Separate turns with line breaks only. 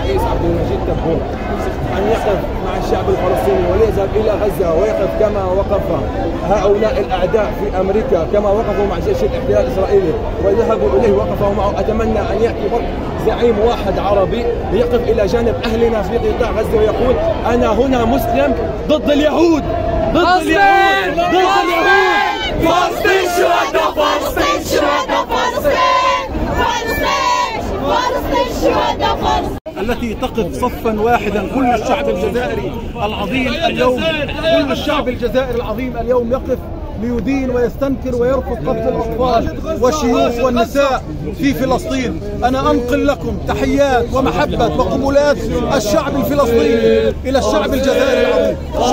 الرئيس عبد المجيد تبون أن يقف مع الشعب الفلسطيني وليذهب إلى غزة ويقف كما وقف هؤلاء الأعداء في أمريكا، كما وقفوا مع جيش الاحتلال الإسرائيلي وذهبوا إليه وقفوا معه. أتمنى أن يأتي زعيم واحد عربي يقف إلى جانب أهلنا في قطاع غزة ويقول أنا هنا مسلم ضد اليهود، ضد اليهود، ضد اليهود.
فلسطين شهداء، فلسطين شهداء، فلسطين، فلسطين، فلسطين شهداء، فلسطين.
التي تقف صفا واحدا. كل الشعب الجزائري العظيم اليوم، كل الشعب الجزائري العظيم اليوم يقف ليدين ويستنكر ويرفض قتل الأطفال والشيوخ والنساء في فلسطين. أنا أنقل لكم تحيات ومحبة وقبلات الشعب الفلسطيني إلى الشعب الجزائري العظيم.